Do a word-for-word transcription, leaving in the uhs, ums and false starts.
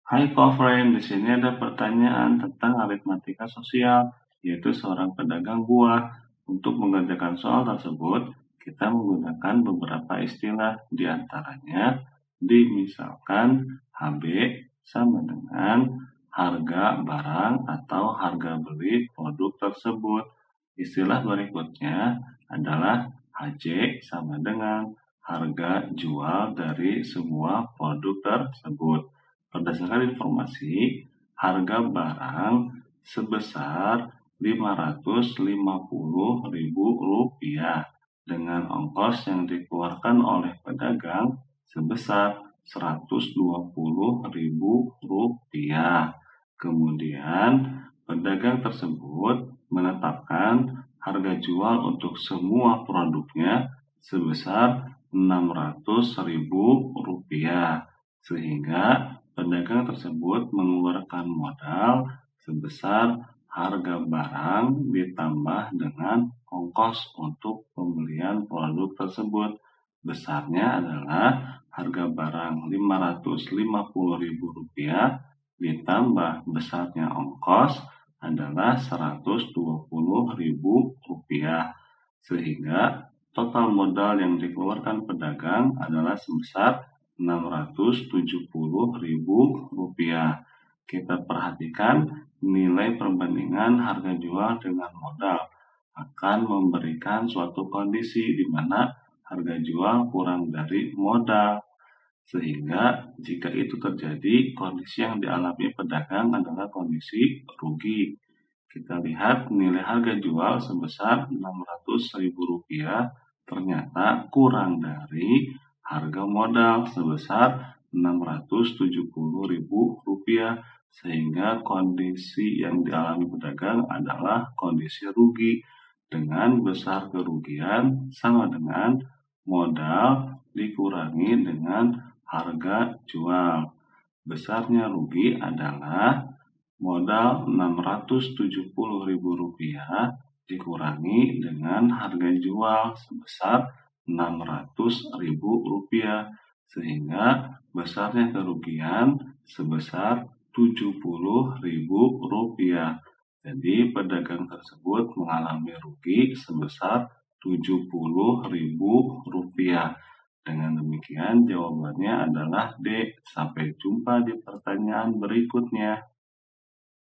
Hai co-friend, di sini ada pertanyaan tentang aritmatika sosial, yaitu seorang pedagang buah. Untuk mengerjakan soal tersebut, kita menggunakan beberapa istilah, di antaranya dimisalkan H B sama dengan harga barang atau harga beli produk tersebut. Istilah berikutnya adalah H J sama dengan harga jual dari semua produk tersebut. Berdasarkan informasi, harga barang sebesar lima ratus lima puluh ribu rupiah dengan ongkos yang dikeluarkan oleh pedagang sebesar seratus dua puluh ribu rupiah. Kemudian, pedagang tersebut menetapkan harga jual untuk semua produknya sebesar enam ratus ribu rupiah, sehingga pedagang tersebut mengeluarkan modal sebesar harga barang ditambah dengan ongkos untuk pembelian produk tersebut. Besarnya adalah harga barang lima ratus lima puluh ribu rupiah ditambah besarnya ongkos adalah seratus dua puluh ribu rupiah, sehingga total modal yang dikeluarkan pedagang adalah sebesar enam ratus tujuh puluh ribu rupiah. Kita perhatikan nilai perbandingan harga jual dengan modal akan memberikan suatu kondisi di mana harga jual kurang dari modal. Sehingga jika itu terjadi, kondisi yang dialami pedagang adalah kondisi rugi. Kita lihat nilai harga jual sebesar enam ratus ribu rupiah ternyata kurang dari harga modal sebesar enam ratus tujuh puluh ribu rupiah, sehingga kondisi yang dialami pedagang adalah kondisi rugi dengan besar kerugian sama dengan modal dikurangi dengan harga jual. Besarnya rugi adalah modal enam ratus tujuh puluh ribu rupiah dikurangi dengan harga jual sebesar enam ratus ribu rupiah, sehingga besarnya kerugian sebesar tujuh puluh ribu rupiah. Jadi pedagang tersebut mengalami rugi sebesar tujuh puluh ribu rupiah. Dengan demikian jawabannya adalah D. Sampai jumpa di pertanyaan berikutnya.